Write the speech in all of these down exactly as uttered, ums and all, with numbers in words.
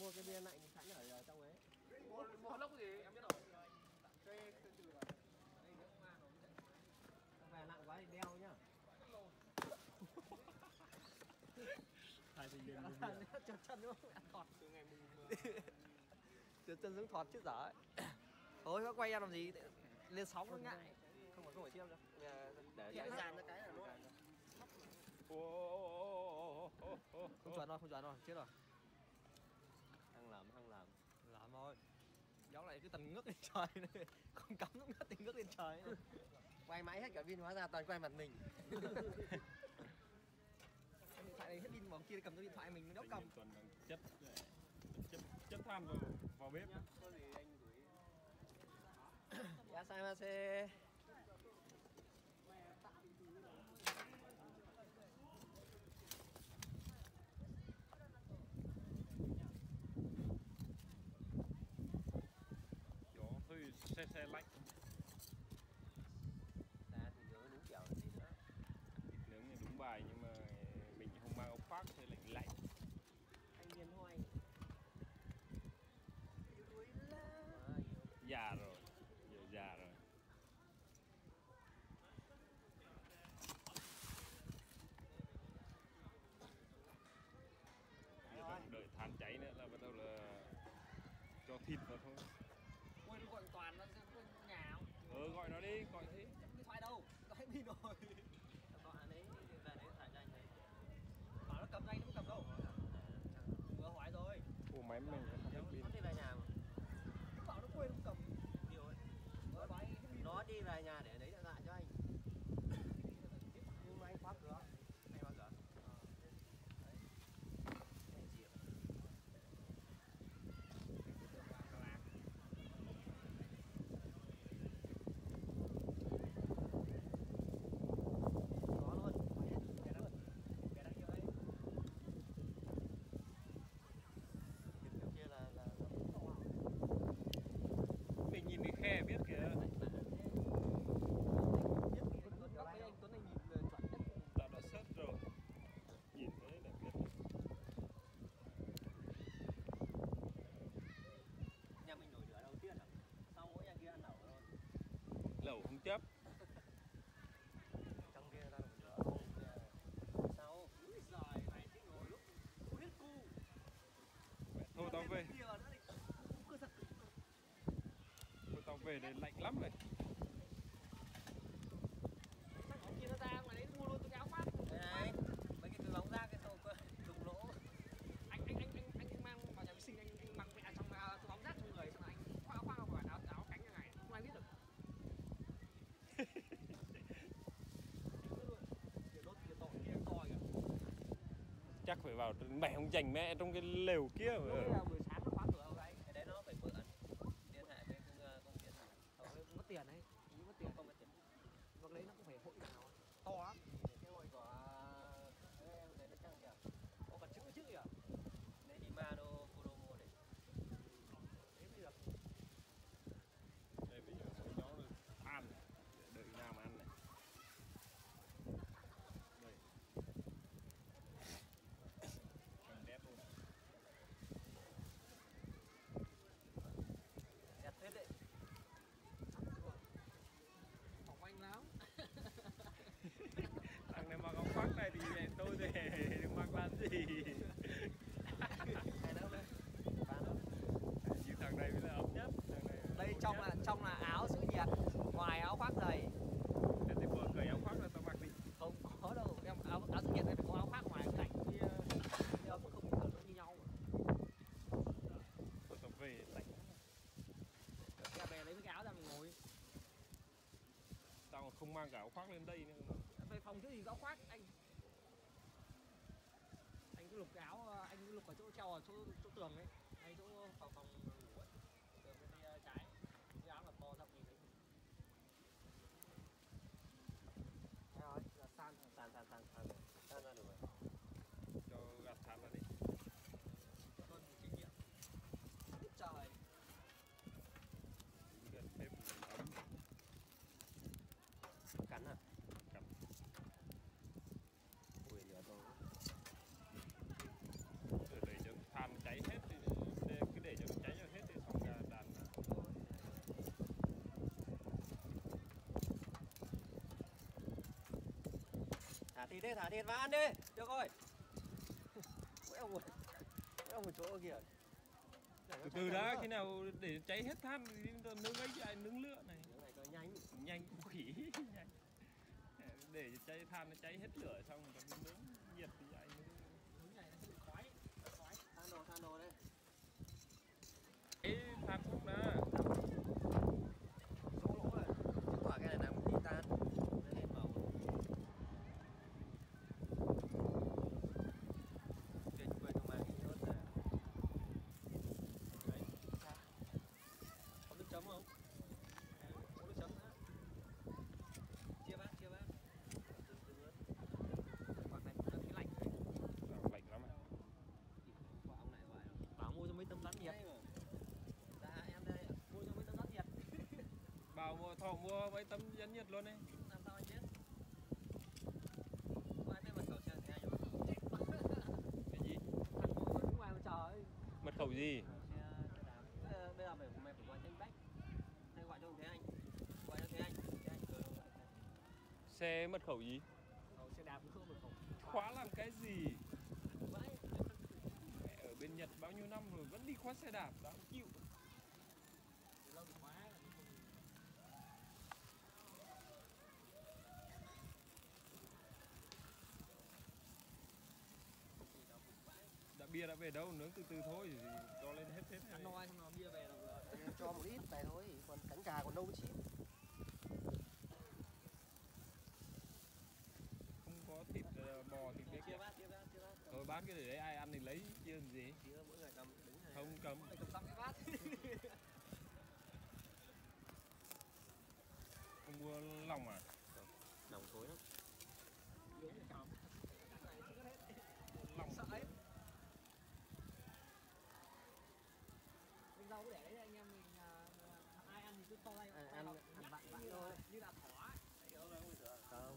mua cái bia lạnh sẵn ở trong ấy. Mua mua lốc gì em biết rồi. Cái từ từ vào. Đây nữa mà nó về nặng quá thì đeo nhá. Hai thì liền Trượt chân nữa, ăn thọt từ ngày mùng trượt chân xuống thọt chứ dở ấy. Thôi nó quay ra làm gì, lên sóng nó ngại. Không phải không phải chiêm đâu. Để chạy dàn ra cái là nó không chuẩn rồi, không chuẩn rồi, chết rồi. Hăng làm, hăng làm. Làm thôi. Gió lại cứ tần ngước lên trời này. Không cắm nó ngất thì ngước lên trời này. Quay mãi hết cả pin hóa ra toàn quay mặt mình. Cái điện thoại này hết pin mà ông kia cầm cái điện thoại mình nó cầm. Toàn bằng chất chất chất than vào vào bếp. Có gì anh gửi. Yasai Gió hơi xe xe lạnh. Ta thì nhớ đúng kiểu gì nữa. Thịt nướng thì đúng bài nhưng mà mình không mang áo khoác thì lạnh lạnh. Anh Điền Hoài. Già rồi, giờ già rồi. Giờ đang đợi than cháy nữa là bắt đầu là cho thịt vào thôi. Ôi nó gọi toàn nó sẽ có nhà không? Ừ gọi nó đi, gọi đi. Điện thoại đâu? Nó hết pin rồi. Gọi anh ấy về đấy thoại cho anh đấy. Bảo nó cầm anh nó không cầm đâu. Vừa hỏi rồi. Ủa máy mình không hết pin. Nó đi về nhà mà. Nó bảo nó quên không cầm. Điều ấy. Nó đi về nhà để lấy điện thoại cho anh. Nhưng mà anh khóa cửa. Anh khóa cửa. Mình nhìn cái khe biết kìa. Anh Tuấn anh nhìn chuẩn nhất. Đã đã sớt rồi. Nhìn thế là biết. Nhà mình nổi lửa đầu tiên à? Sau mỗi nhà kia ăn lẩu thôi. Lẩu không chấp. Trong kia ra nổi lửa. Sao? Úi giời, mày thích ngồi lúc hết cu. Thôi tao về. Thôi tao về đây lạnh lắm này. Ông kia nó ra ngoài đấy mua luôn cái áo khoác. Đây này, mấy cái túi bóng ra cái thùng thùng lỗ. Anh anh anh anh anh mang vào nhà vệ sinh anh anh mang mẹ trong túi bóng rác trong người xong rồi anh khoác áo khoác vào áo áo cánh như này, không ai biết được. Kiểu đốt kia to kia to kìa. Chắc phải vào mẹ không dành mẹ trong cái lều kia mà. Lúc là buổi sáng nó khóa cửa cái cái đấy nó phải mượn liên hệ với công công điện thoại. Không mất tiền đấy, ý mất tiền không mất tiền. Hoặc lấy nó cũng phải hội nào to lắm. Cái hội của em đấy nó chẳng kìa. Có cả chữ chữ kìa. Đấy thì Mano Kuromo đấy. Đấy mới được. Đây bây giờ mỗi cháu là than để đợi nào mà ăn này. Đây. Còn đẹp luôn. Đẹp thế đấy. Phỏng anh lắm. Thằng này mặc áo khoác này thì tôi thì đừng mặc làm gì. Này đâu đây? Bán đâu? Như thằng này mới là ấm nhất. Thằng này Đây trong là trong là áo giữ nhiệt, ngoài áo khoác dày. để tôi vừa cởi áo khoác là tao mặc đi. Không có đâu, em áo áo giữ nhiệt này phải có áo khoác ngoài lạnh kia. Kia cũng không cần nó như nhau. Tôi tao về lạnh. Ra về lấy cái áo ra mình ngồi. Tao không mang cả áo khoác lên đây nữa mà. Về phòng chứ gì có áo khoác anh. Anh cứ lục cái áo, anh cứ lục ở chỗ treo ở chỗ chỗ tường ấy, hay chỗ phòng phòng ngủ ấy. Tường bên tay trái. Cái áo là to rộng nhìn thấy. Đây rồi, là san san san san san san ra được rồi. Cho gạt than ra đi. Tuân kinh nghiệm. Ít trời. Gần thêm ấm. Cắn à? Cắn. Ui lửa to. Ở đây cho than cháy hết thì thịt đi, thả thịt vào ăn đi. Được rồi. Quẹo một, quẹo một chỗ kìa. Từ từ đã, khi nào để cháy hết than thì nướng ấy lại nướng lửa này. Nướng này cho nhanh. Nhanh quỷ nhanh. Để cháy than nó cháy hết lửa xong rồi còn nướng nhiệt thì lại nướng. Nướng này nó sẽ bị khói. Khói. Than đồ, than đồ đây. Cái than xong đã. Số lỗ này. Chứng tỏ cái này là một tí tan. Nó lên màu. Tuyệt vời trong màng thì tốt là. Đấy. Có nước chấm không? Có nước chấm nữa. Chia bát, chia bát. Từ từ nữa. Quả này nó cái lạnh đấy. Lạnh lắm à. Quả ông này hoài. Bảo mua cho mấy tấm rắn nhiệt. Dạ em đây mua cho mấy tấm rắn nhiệt. Bảo mua thọ mua mấy tấm rắn nhiệt luôn đấy. Làm sao anh biết? Có ai biết mật khẩu chưa thì anh không? Cái gì? Thằng mua ở ngoài mà trời. Mật khẩu gì? Xe xe đạp. Bây giờ, bây giờ mày mày phải gọi cho anh Bách. Hay gọi cho ông Thế Anh. Gọi cho Thế Anh. Thế Anh cười gọi. Xe mật khẩu gì? Khẩu xe đạp không mật khẩu. Khóa làm cái gì? Vãi. Mẹ ở bên Nhật bao nhiêu năm rồi vẫn đi khóa xe đạp, đáng chịu. Lâu bị khóa. Đã bia đã về đâu, nướng từ từ thôi thì cho lên hết hết. Ăn no xong nó bia về rồi. Cho một ít này thôi, còn cánh gà còn đâu mới chín. Không có thịt uh, bò thịt bếp. Chia bát, chia bát, chia bát. Rồi bán cái để đấy ai ăn thì lấy chứ làm gì. Chia mỗi người cầm đứng này. Không cầm. Mày cầm xong cái bát. Không mua lòng à? Nòng thối lắm. Nướng thì cầm. Lòng Sợ ấy. Mình rau cứ để đấy anh em mình uh, ai ăn thì cứ to tay. À, ăn ăn vặn vặn thôi. Như là thỏ ấy. Không.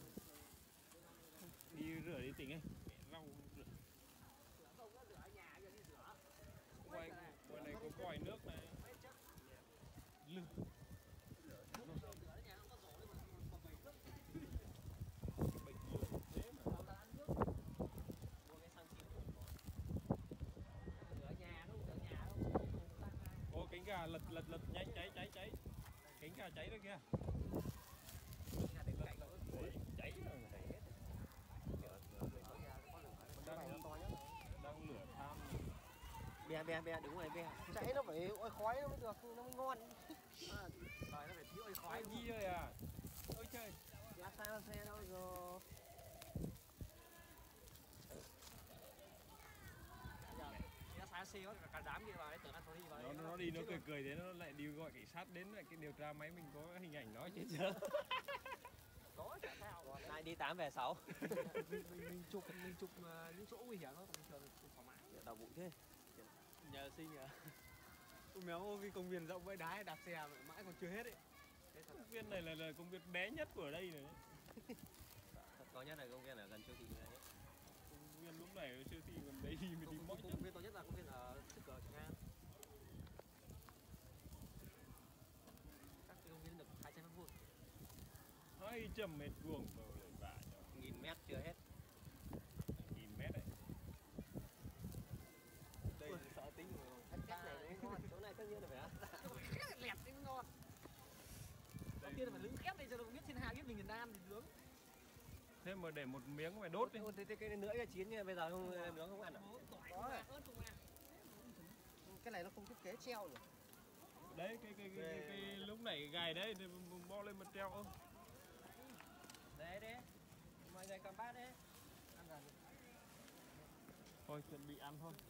đi rửa đi tỉnh ấy. Rau rửa. Rửa không có rửa ở nhà giờ đi rửa. Ngoài, ngoài này có vòi nước này. Lưng. Bệnh lửa thế mà. Ô cánh gà lật lật lật nhanh cháy cháy cháy. Cánh gà cháy rồi kìa. Đấy, cháy rồi. Cái này nó to nhất. Đang lửa than. Bè bè bè đứng ngoài bè. Cháy nó phải ôi khói nó mới được, nó mới ngon. À, rồi nó phải thiếu ơi khói. Khói gì rồi à? Ôi trời. Giá sao xe đâu rồi. Nó phá xe hết cả đám kia vào đấy, tưởng ăn thôi đi vào Nó đấy. nó đi nó cười cười thế nó lại đi gọi cảnh sát đến lại cái điều tra máy mình có hình ảnh nó chết chưa? Có chả sao. Nay đi tám về sáu. mình, mình, mình chụp mình chụp uh, những chỗ nguy hiểm thôi, bình thường chụp thoải mái. Đầu bụi thế. Nhờ sinh à. Ôi méo cái công viên rộng vãi đái đạp xe mà mãi còn chưa hết ấy. Công viên này là, là công viên bé nhất của ở đây rồi. Thật có nhất là công viên ở gần siêu thị này đấy. Công viên lúc này ở siêu thị gần đây mới đi mỗi Công viên to nhất là công viên ở Sức Cờ Trường An. Các cái công viên được hai trăm mét vuông. hai trăm mét vuông rồi lại vả cho. Nghìn mét chưa hết. Nghìn mét đấy. Đây sợ tính rồi. Cách cách này nó ngon, chỗ này tất nhiên là phải ăn. Lẹt đấy mới ngon. Đầu tiên là phải nướng khét đây cho nó biết thiên hạ biết mình miền Nam thì nướng. Thế mà để một miếng phải đốt đi. Thế, thế cái nữa cái chín như bây giờ không nướng không ăn à? Tỏi không ăn, ớt không ăn. Cái này nó không thiết kế treo rồi. Đấy cái cái cái, cái, cái, cái lúc nãy gài đấy thì bo lên một treo ơ. Đấy đấy. Mọi người cầm bát đấy. Ăn gần. Thôi chuẩn bị ăn thôi.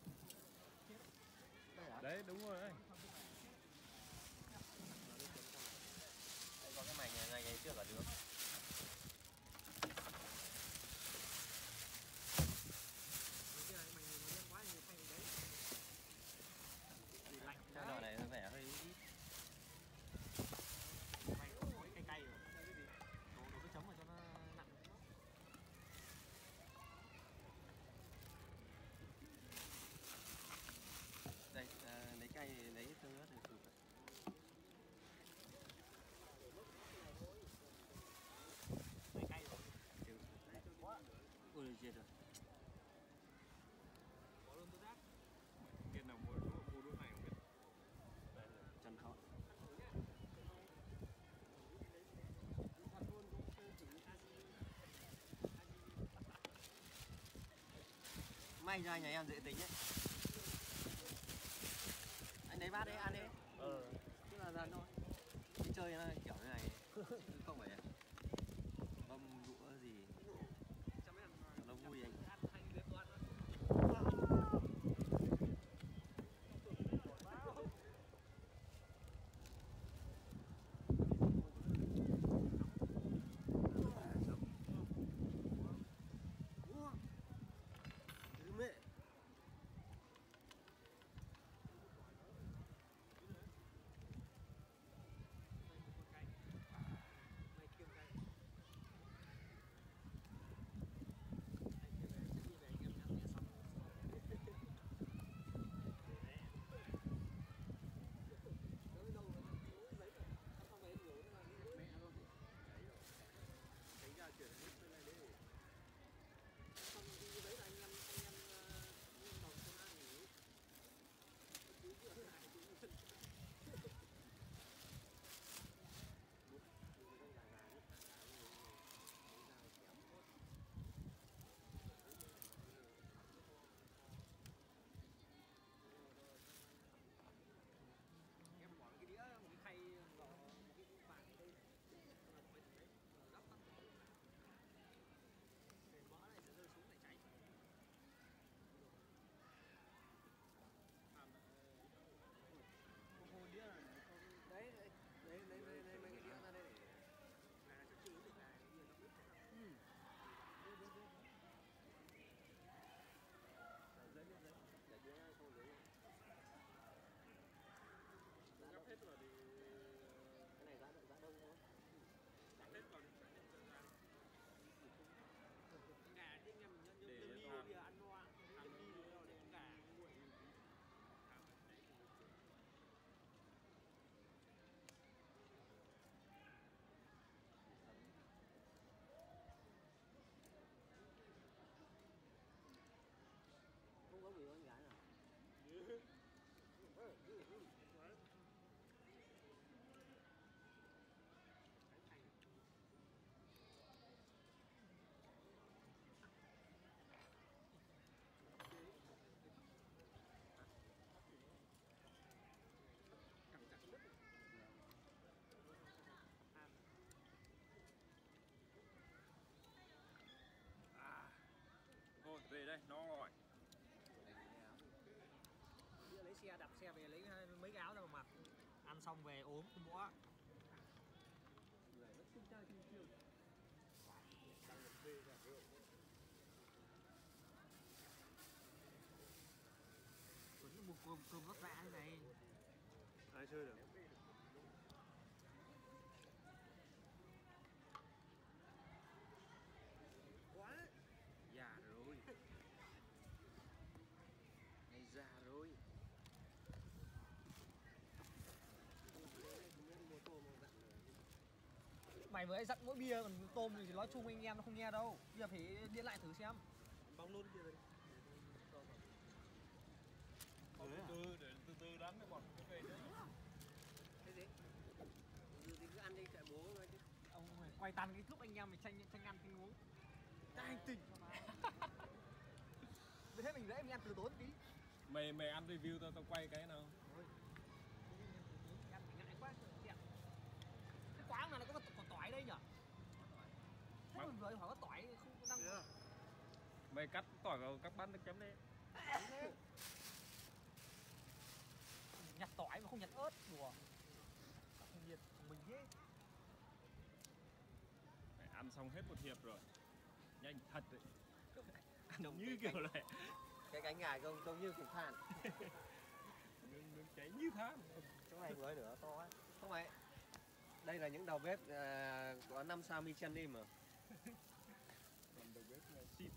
Đây hả? Đấy đúng rồi đấy. Đây có cái mảnh này ngày ngày trước ở đường. Cái nồi này có vẻ hơi ít. Cay cay rồi. Đổ đổ cái chấm vào cho nó nặng. Đây, à, lấy cây lấy tương ớt để chụp. Ôi chết rồi. Bỏ luôn tôi rác. Tiền nào mua đũa mua đũa này không biết. Đây là chân thọ. May ra nhà em dễ tính ấy. Anh lấy bát đấy ăn đi. Ờ. Cứ là dần thôi. Đi chơi nó kiểu như này không phải mâm đũa gì nó vui anh. Không có người con gái nào. Thôi về đây, no rồi. Lấy xe đạp xe về lấy mấy cái áo ra mà mặc. Ăn xong về ốm không bỏ. Tuấn mua cơm cơm vất vả thế này. Ai chơi được? Quá. Già rồi. Ngày già rồi. Mày mới dặn mỗi bia còn tôm thì nói chung anh em nó không nghe đâu. Bây giờ phải điện lại thử xem. Bóng luôn kia rồi. Từ từ để từ từ đánh cái bọn cái về nữa. Cái gì? Từ thì cứ ăn đi chạy bố thôi chứ. Ông này quay tăn cái lúc anh em mình tranh tranh ăn tranh uống. Cái hành tình. Vì thế mình để mình ăn từ tốn tí. Mày mày ăn review tao tao quay cái nào. Ăn thì ngại quá. Cái quán này nó có còn tỏi đây nhỉ? Thế mình vừa hỏi có tỏi không có đăng. Mày cắt tỏi vào các bát nước chấm đi. Nhặt tỏi mà không nhặt ớt, đùa. Không nhiệt mình thế. Mày ăn xong hết một hiệp rồi. Nhanh thật đấy. Giống Như kiểu này. Cái cánh gà không trông như cục than. Nướng, nướng cháy như than. Chỗ này mới nữa to quá. Không phải. Đây là những đầu bếp uh, có năm sao Michelin mà. Còn đầu bếp là xịn.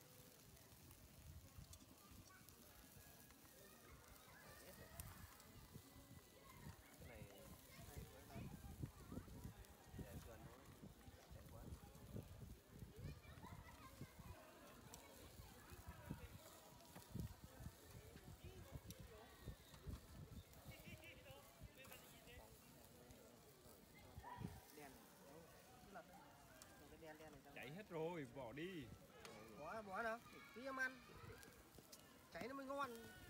Cái này hay quá lắm. Để gần thôi. Đẹp quá. rồi, bỏ đi. Bỏ bỏ nào, tí em ăn. Cháy nó mới ngon.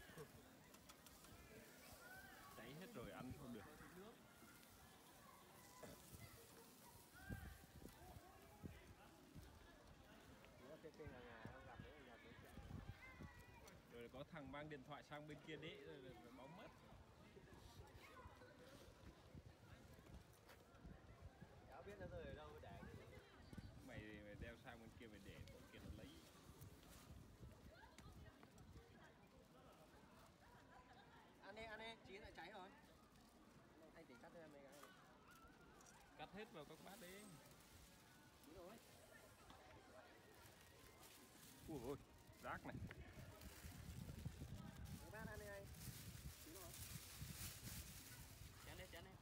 Cháy hết rồi ăn không được. Rồi có thằng mang điện thoại sang bên kia đấy rồi bóng mất. Cháu biết nó rơi ở đâu để. Mày, mày đeo sang bên kia mày để bọn kia nó lấy. Ăn đi, ăn đi, chín lại cháy rồi. Anh tỉnh cắt cho em này cái. Cắt hết vào các bát đi. Chín rồi. Ui ôi, rác này. Mấy bát ăn đi anh. Chín rồi. Chén đi, chén đi.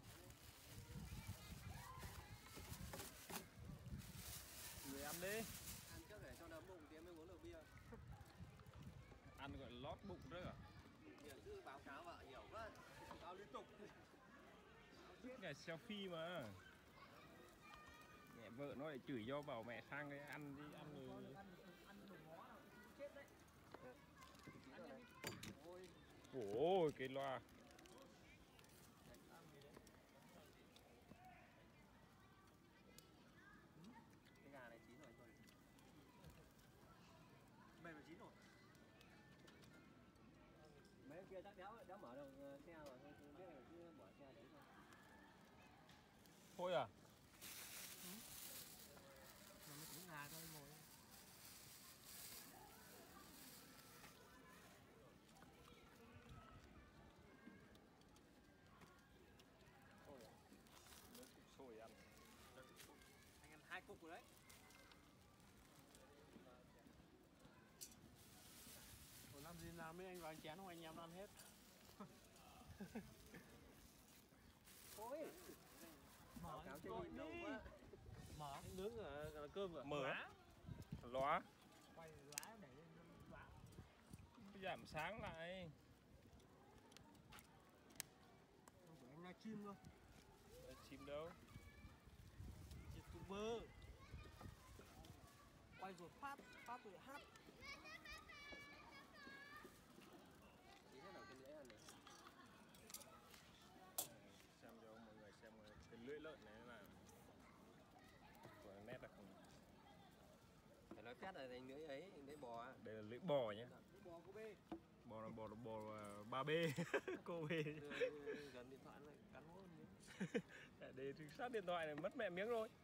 Người ăn đi. Ăn trước để cho đấm bụng tí mới uống được bia. Ăn gọi là lót bụng đấy à? Nhiều cứ báo cáo vợ nhiều quá. Báo cáo liên tục. Suốt ngày selfie mà. Mẹ vợ nó lại chửi do bảo mẹ sang đây ăn đi, ăn rồi. Ôi cái loa. Cái gà này chín rồi anh ơi. Mềm là chín rồi. Mấy em kia chắc đéo đéo mở được xe mà thôi, biết là cứ bỏ xe đấy thôi. Thôi à? Mà mới cũng gà thôi ngồi. Nước cục sôi ăn. Anh ăn hai cục rồi đấy. Ủa làm gì làm mấy anh vào chén không, anh em ăn hết. Ôi. Mở Cáo cho nhìn đâu quá. Mở Nướng là, là cơm à? Mở á? Lóa. quay lá để lên lá. Giảm sáng lại. Không phải anh là chim cơ. Ờ, chim đâu? YouTuber. Quay rồi phát, phát rồi hát. Tí thế nào cái lưỡi ăn này. Xem cho mọi người xem cái lưỡi lợn này là của nét là không. Phải nói phét là thành lưỡi ấy, lưỡi bò. Đây là lưỡi bò nhé. Lưỡi bò cô bê. Bò là bò là bò là ba B. Cô B. Gần điện thoại này cắn hốt miếng. Để thì sát điện thoại này mất mẹ miếng rồi.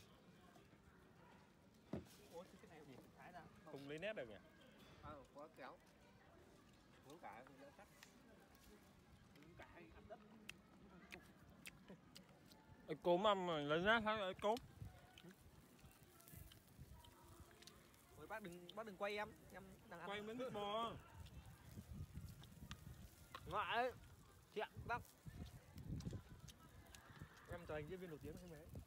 Ủa cái này gì thái ra. Không lấy nét được nhỉ? À, có kéo. Uống cả thì nó cắt. Uống cả hay ăn đất. Ê, cốm ăn mà lấy nét hay là cốm? Ôi bác đừng bác đừng quay em, em đang ăn. Quay miếng thịt bò. Ngoại ấy. Thiện bác. Em trở thành diễn viên nổi tiếng hay mấy.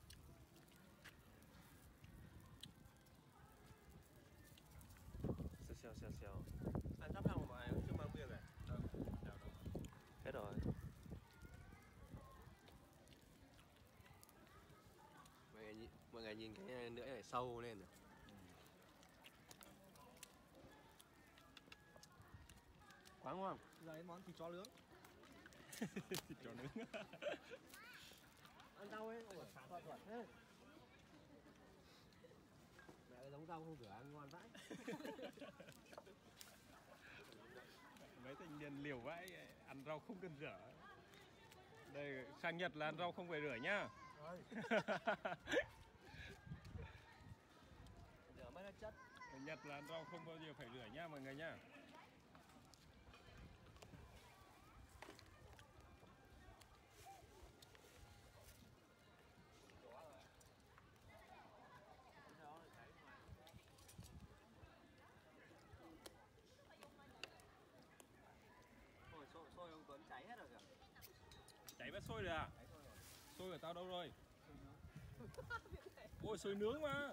Xèo xèo xèo xèo. Ăn sắp xong mà chưa mang bia về. Đâu, đâu, đâu. Hết rồi. Mọi người nhìn, mọi người nhìn cái lưỡi này sâu lên rồi. Quá ngon. Giờ ấy món thịt chó nướng. Thịt chó nướng. Ăn rau ấy, ủa xả thuận thuận thế. Mẹ giống rau không rửa ăn ngon vãi. Mấy thanh niên liều vãi, ăn rau không cần rửa. Đây, sang Nhật là ăn rau không phải rửa nhá. Rồi. Rửa mới nó chất. Ở Nhật là ăn rau không bao giờ phải rửa nhá mọi người nhá. Ôi xôi, xôi ông Tuấn cháy hết rồi kìa. Cháy bắt sôi rồi à? Cháy xôi rồi. Sôi của tao đâu rồi? Ôi sôi nướng mà.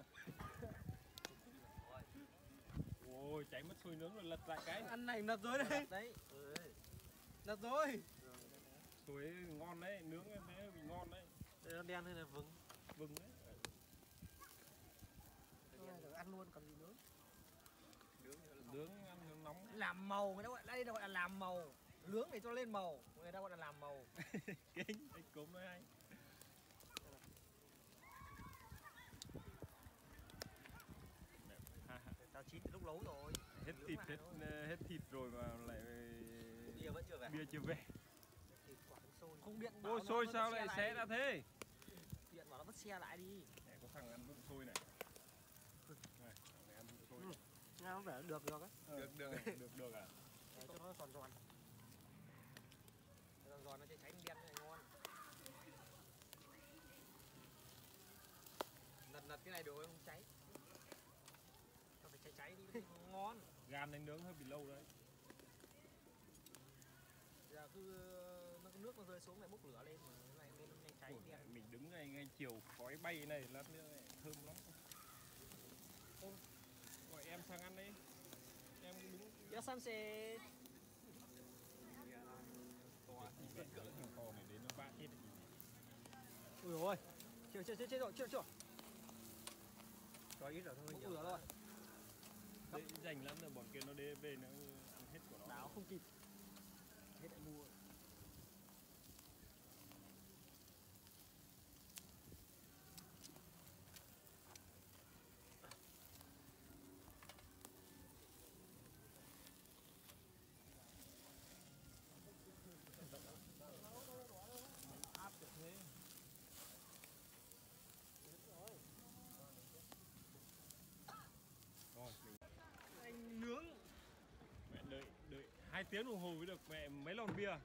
Ôi cháy mất sôi nướng rồi, lật lại cái. Ăn này nật rồi đấy. Đấy. Nật rồi. Sôi ngon đấy, nướng em thấy bị ngon đấy. Đây nó đen hay là vừng? Vừng đấy. Ăn ăn luôn còn gì nữa. Nướng ăn nó nóng. Làm màu, người ta gọi đây là gọi là làm màu. Nướng để cho lên màu, người ta gọi là làm màu. Kinh, anh cốm nói hay. Tao chín từ lúc nấu rồi. Hết thịt hết, hết thịt rồi mà lại Bia vẫn chưa về. bia chưa về. Không điện Ôi xôi sao lại xé ra thế? Điện bảo nó vứt xe lại đi. Này có thằng ăn vụng xôi này. Này, thằng này ăn vụng xôi. Ừ. Nghe không phải được được á. Ờ, được được được được à? Để cho nó giòn giòn. Giòn giòn nó sẽ cháy đen này ngon. Lật lật cái này đồ không cháy. Nó phải cháy cháy đi ngon. Gan đánh nướng hơi bị lâu đấy. Giờ cứ nó cái nước nó rơi xuống lại bốc lửa lên mà cái này lên nó nhanh cháy Ủa, đen. mình đứng ngay ngay chiều khói bay này lát nữa này thơm lắm. Ô, gọi em sang ăn đi. Em đứng Yosanse. to thì mẹ cỡ thằng to này đến nó vã chết rồi. Ui ôi. Chưa chưa chưa chưa rồi, chưa chưa. Cho ít rồi thôi. Bốc lửa rồi. Đấy, rảnh lắm rồi bọn kia nó đê về nó ăn hết của nó. Đáo không kịp. Hết lại mua. Áp được thế. Rồi, mình Anh nướng. mẹ đợi đợi hai tiếng đồng hồ mới được mẹ mấy lon bia.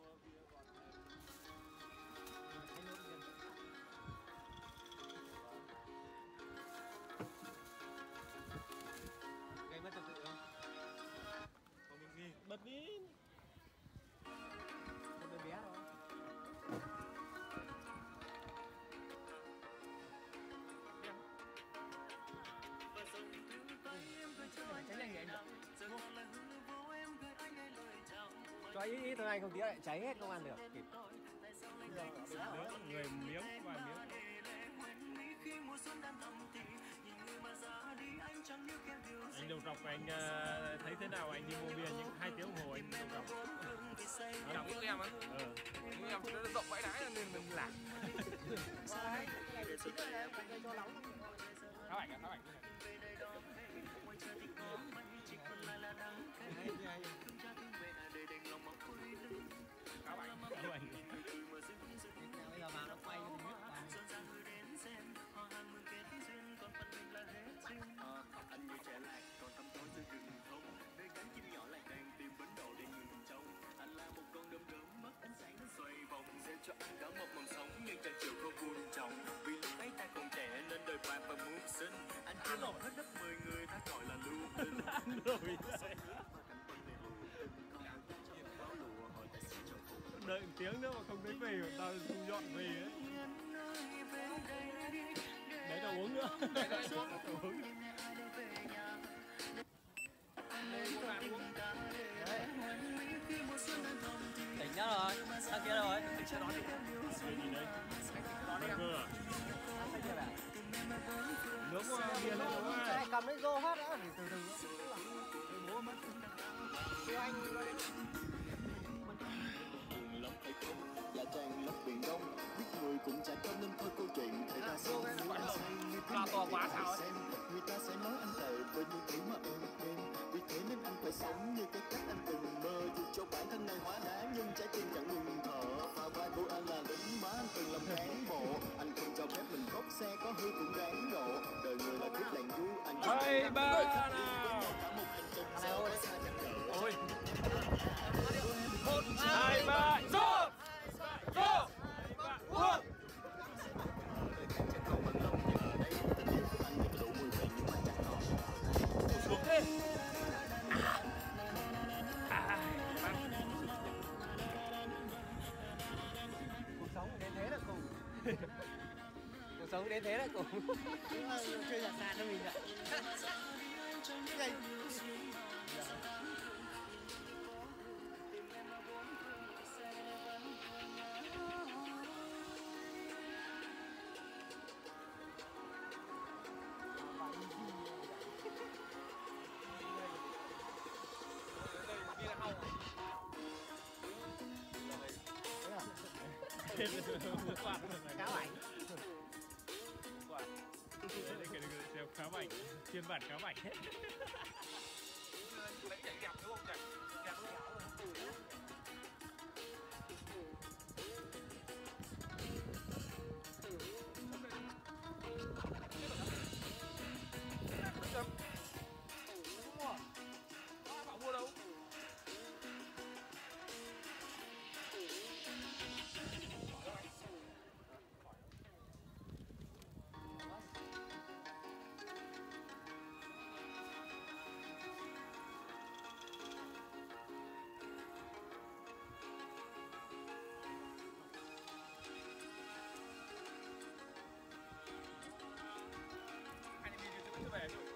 Gây mất trật tự không? Không mình ghi. Bật đi. Một đứa bé rồi. Cháy nhanh vậy anh. Cho ít ít từ này không tí lại cháy hết không ăn được kịp. Nướng người miếng vài miếng. Anh đầu trọc anh uh, thấy thế nào anh đi mua bia những hai tiếng đồng hồ anh đầu trọc. Chào ít em á. Ờ. Em nó rộng vãi đái nên mình lạc. Tháo ảnh à, tháo ảnh. Tháo ảnh. Tháo ảnh. Bây giờ vào nó quay cho mình biết vào. Anh như trẻ lạc còn tâm tối giữa rừng thông, nơi cánh chim nhỏ lại đang tìm bến đậu để ngừng trông. Anh là một con đom đóm mất ánh sáng xoay vòng, gieo cho anh cả một mầm sống nhưng chẳng chịu có buồn trọng. Vì lúc ấy ta còn trẻ nên đời bạc và mưu sinh, anh chưa lọt hết đất mười người ta gọi là lưu tinh. Ăn rồi. Đợi một tiếng nữa mà không thấy về mà tao thu dọn về ấy. Đấy tao uống nữa. Đấy tao uống. Tỉnh nhá rồi. Sang kia rồi. Cái gì đấy? Cơ à? Nước bia nó uống Cái à? này cầm lấy rô hết đã để từ từ. Bố mất. Đưa anh Lắm hay không, dạ trang lấp biển đông, biết người cũng chả có nên thôi câu chuyện thể ra sao nếu anh say như thế này để ai xem, người ta sẽ nói anh tệ với những kiểu mà êm êm, vì thế nên anh phải sống như cái cách anh từng mơ, dù cho bản thân này hóa đá nhưng trái tim chẳng ngừng thở, và vai của anh là lính má anh từng làm cán bộ, anh không cho phép mình khóc xe có hư cũng ráng độ, đời người là kiếp làng du anh Ôi ba nào. cả một hành trình sẽ xa chẳng đỡ. Ôi. Một, hai, ba, vô! Vô! Vô! Xuống đi! À, Cuộc sống đến thế là cùng. Cuộc sống đến thế là cùng. chơi giặt sàn cho mình ạ. quạt Cá bảnh. quạt đây là cái cái cá bảnh phiên bản cá bảnh hết lấy chạy đẹp đúng không chạy đẹp đúng không mua đâu anh em đi chưa về rồi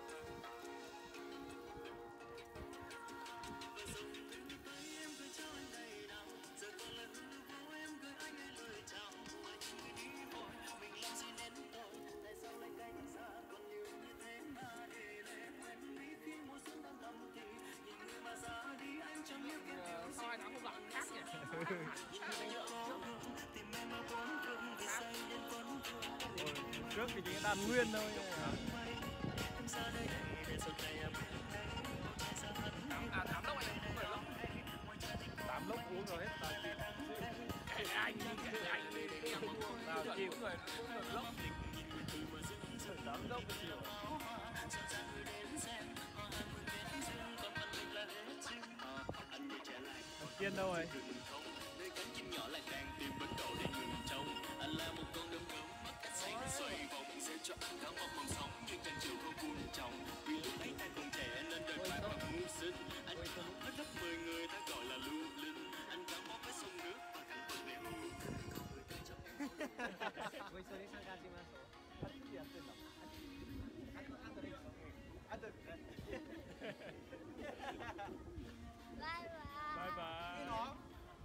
Sau hai tháng không gặp khác nhỉ? trước thì chỉ đàn nguyên thôi Tám, à, tám lốc anh, không phải lốc. tám lốc uống rồi hết tao chịu Kệ anh, kệ anh đi, đi, đi, tao chịu người, người lốc. tám lốc thì chịu Kiên đâu rồi? nơi cánh chim nhỏ lại đang tìm bến đỗ để ngừng trông. Anh là một con đom đóm mắt cách sáng xoay vòng sẽ cho anh cả một mầm sóng chuyện tranh chiều không buồn trọng. Vì lúc ấy anh còn trẻ nên đời bạn bằng mưu sinh. Anh có hết lớp mười người ta gọi là lưu linh. Anh gắn bó với sông nước và cảnh vật đẹp. Bye bye.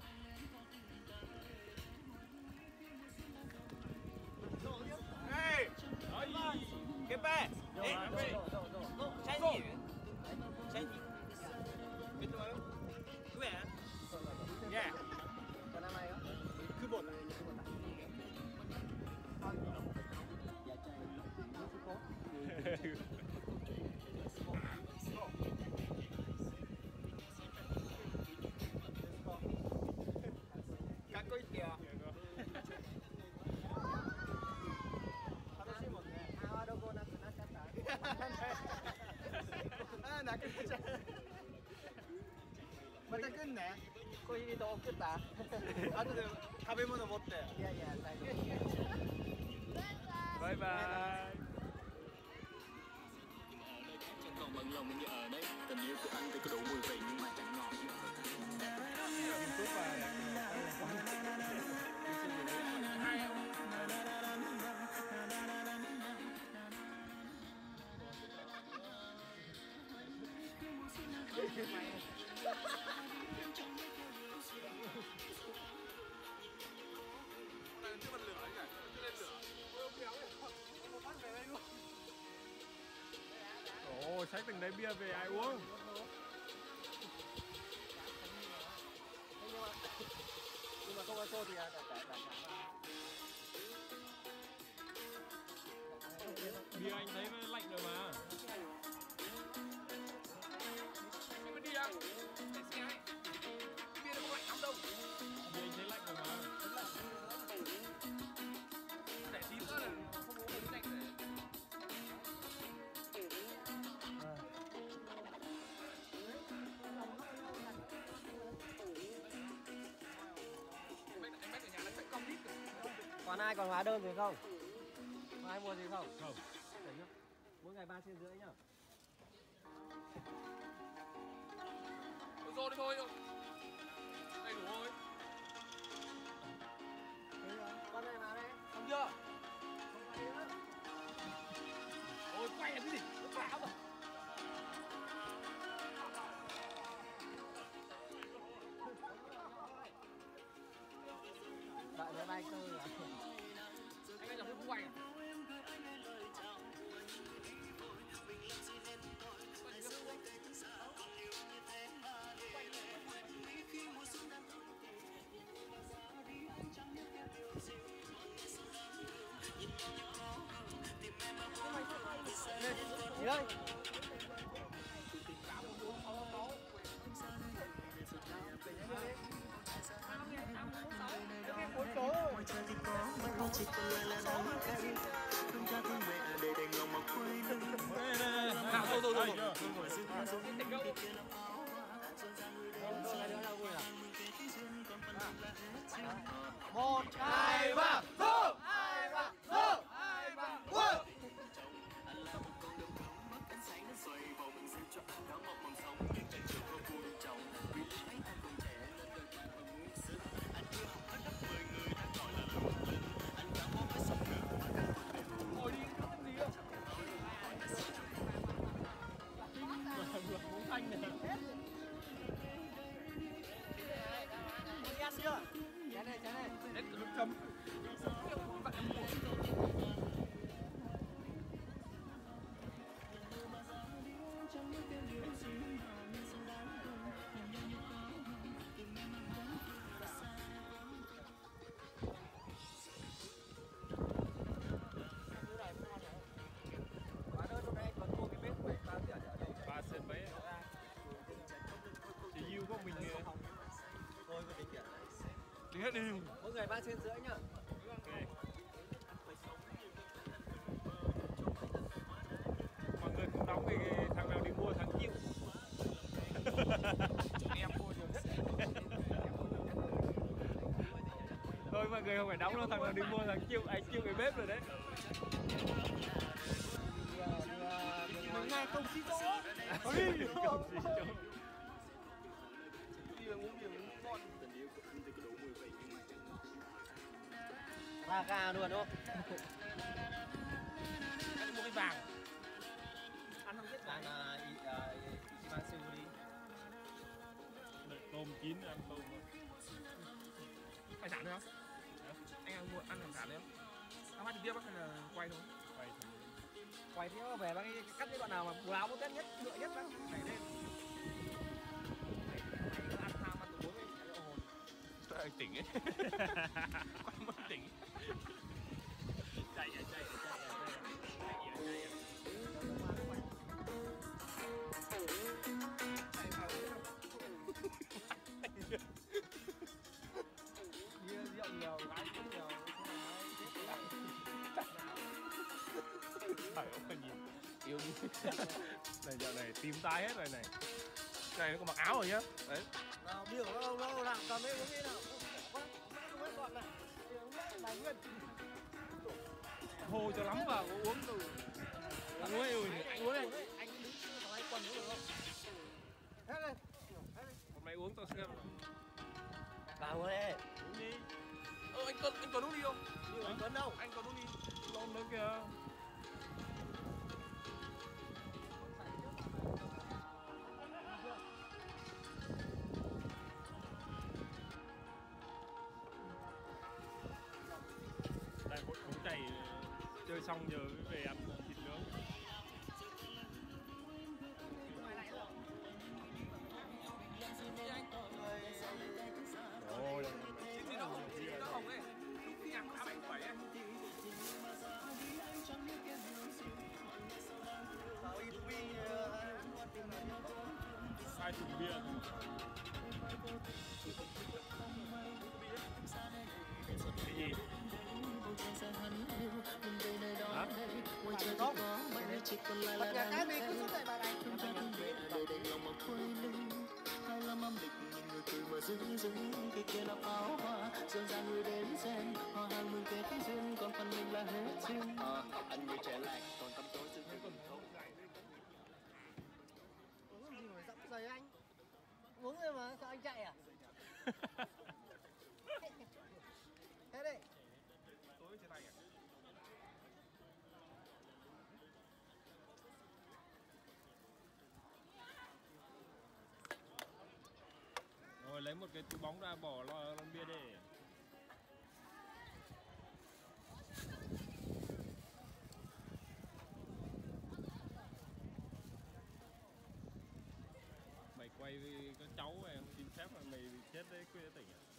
Hey! Ay, Get back! Hey! Chinese! Chinese! Biết rồi không? Cứ vẻ Yeah! Cứ bột à? Các cô kìa.あ、なくなっちゃう。また来んね。コーヒーと送った。後で食べ物持って。いやいや、大丈夫。 bye bye. Chẳng còn bận lòng như ở đây. Tình yêu của anh thì có đủ mùi vị nhưng mà chẳng ngọt như ở Ồ, xách từng đấy bia về ai uống? Nhưng mà không có xô thì là cả cả Bia anh thấy nó lạnh rồi mà. Nhưng mà đi à? Để xe ấy. Cái bia nó không lạnh lắm đâu. Bia anh thấy lạnh rồi mà. Để tí nữa là không uống được lạnh rồi. Còn ai còn hóa đơn gì không? Có ai mua gì không? Không. Để nhá. Mỗi ngày ba trên rưỡi nhá. Rồi đi thôi. Đầy đủ thôi. Con này vào đây. Xong chưa? Không phải nữa. Ôi quay làm cái gì? Nó phá rồi. Đợi máy bay tôi là Anh ơi, chẳng không quay à? đây. Nào rồi rồi rồi. Một, hai, ba, go! Hai, ba, go! Hai, ba, go! Chén này, chén này. Hết nước chấm. Ba sen mấy chỉ yêu có mình Thôi có tính tiền. tính hết đi. Mỗi người ba trên rưỡi nhá. Ok. Mọi người cũng đóng về thằng nào đi mua thằng chịu. Em mua nhiều nhất. Thôi mọi người không phải đóng đâu, thằng nào đi mua thằng chịu, anh chịu cái bếp rồi đấy. Ngày công xí chỗ. Công xí chỗ. Là gà luôn đúng không? Anh mua cái vàng. Ăn không biết Đang vàng. Ichimatsu đi. Tôm chín ăn tôm. Hải sản thôi không? Anh ăn mua ăn hải sản đấy không? Ăn phát trực tiếp bác hay là quay thôi? Quay thử. Quay thế về bác ấy cắt cái đoạn nào mà bù láo tết nhất, lựa nhất bác này lên. Ăn tham ăn từ bốn mươi hồn. Anh tỉnh ấy. Quay mất tỉnh. Chạy à chạy à chạy à chạy à. Bia rượu nhiều, gái cũng nhiều. Phải không phải nhìn. Yêu đi. Này dạo này tím tai hết rồi này. Này nó còn mặc áo rồi nhá. Đấy. Nào, bia của ông đâu làm cầm đấy uống đi nào. Không hết gọn này. Tài nguyên. Hô cho lắm vào uống rồi. Uống ấy ơi. Anh uống này, anh đứng sau hai quần nữa được không? Hết lên. Hôm nay uống tao xem. Vào đây. Uống đi. Ơ anh Tuấn, anh Tuấn uống đi không? Nhưng anh Tuấn đâu? Anh Tuấn uống đi. Lon nữa kìa. Đây bọn bóng chày chơi xong giờ mới về ăn thịt nướng. Ôi, Chị nó hồng, chị nó hồng ấy. Nhạc khá bảy bảy ấy. hai thùng bia. Cái gì? Hả? Không. Bật nhạc cái này cứ suốt ngày bài này. Hai lăm âm lịch nhìn người cười mà dưng dưng, kia kia là pháo hoa dần dàng người đến xem họ hàng mừng kết duyên, còn phần mình là hết duyên. Ờ, anh như trẻ lại còn tâm tối dưng dưng không. Uống gì mà dặm dày anh? Uống rồi mà sao anh chạy à? Thế đây. Tối chia tay à? Rồi lấy một cái túi bóng ra bỏ lo lon bia đi. Mày quay với con cháu mày không xin phép mà mày bị chết đấy quê tỉnh à?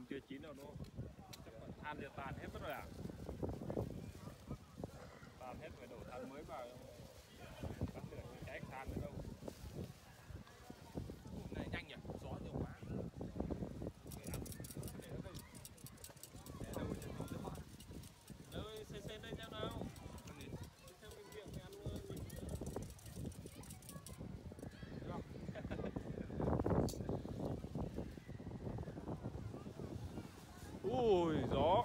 chưa chín đâu đúng không? Chắc còn than thì tàn hết mất rồi à? Tàn hết phải đổ than mới vào. Tắt lửa thì cháy than nữa đâu. Này nhanh nhỉ, gió nhiều quá. Đâu, xe xe đây xem nào. Xem cái miệng mày ăn nhìn. Ui, gió.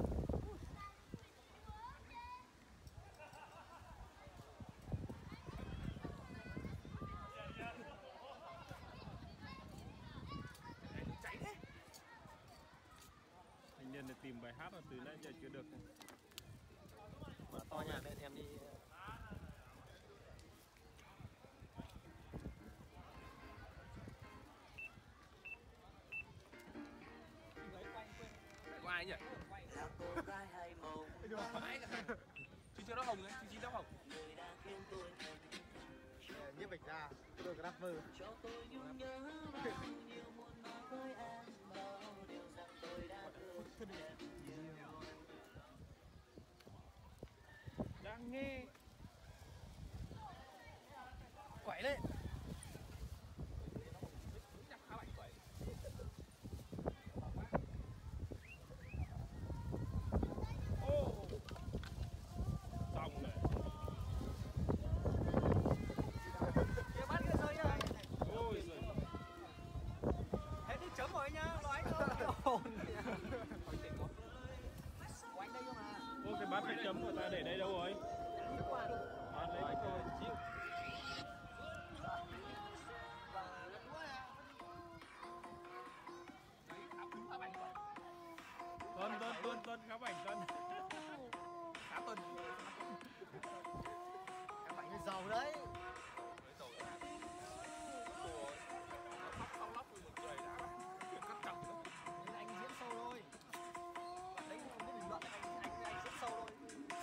Anh nhân để tìm bài hát mà từ nãy giờ chưa được. Mở to nhà lên em đi. Có ai nhỉ? Chú chưa đắp hồng đấy, chú chín đắp hồng. Nhiếp ảnh ra, tôi có rapper. Đang nghe. Quẩy lên. Ô. Xong rồi. Kìa bắt kia rơi nhá. Ôi giời. Thế đi chấm rồi nhá, lo anh thôi. Ồn. Của anh đây cơ mà. Ô, cái bát nước chấm của ta để đây đâu rồi? À, đấy thôi. Tuân, Tuân, Tuân, Tuân, khá bảnh Tuân. Khá tuần. Các bạn như giàu đấy. Khóc khóc lóc với một người đã cắt trọng nữa. Nên anh diễn sâu thôi. Bạn đấy không biết bình luận, anh anh anh diễn sâu thôi.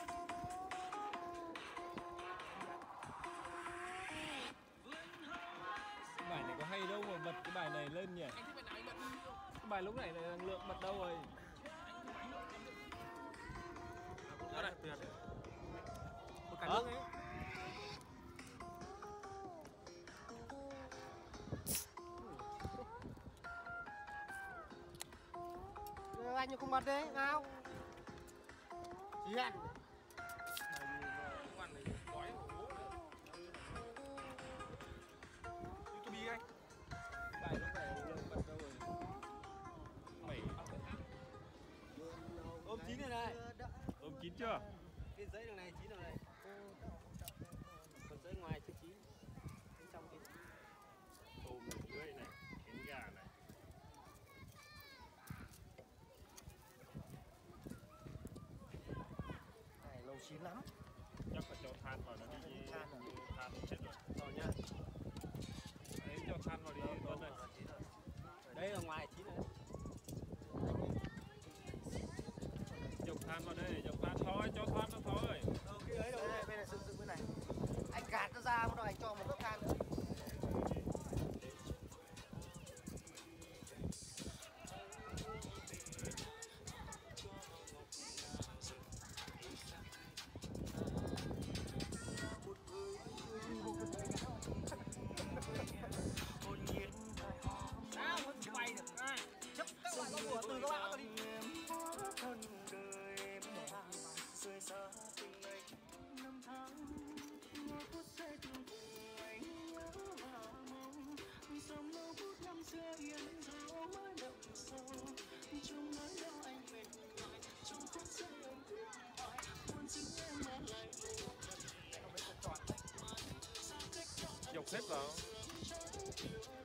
Cái bài này có hay đâu mà bật cái bài này lên nhỉ? Anh thích bài nào anh bật đi. Cái bài lúc này là năng lượng bật đâu rồi? Đó này. Một cả nước ấy. Anh như không bật đấy, nào. Chị hẹn. Không ăn này đói hổ. YouTube đi anh. Bài lúc này năng lượng bật đâu rồi? Mày Ôm chín này này. ôm chín chưa? Cái giấy đường này chín rồi này. Còn giấy ngoài chưa chín. Bên trong chín. Tôm này, lưỡi này, cánh gà này. Này lâu chín lắm. Chắc phải cho than vào nó đi. Than rồi. Than chết rồi. Rồi nhá. Đấy, cho than vào đi Tuân ơi. Đây là ngoài chín rồi. Dọc than vào đây, dọc than thôi, cho than nó thôi. Ờ, cái ấy đâu. Đây, bên này dựng dựng bên này. Anh gạt nó ra, bắt đầu anh cho một lớp than nữa. Sao vẫn quay được à? Chấp các bạn có mùa từ các bạn có đi. Dọc hết vào.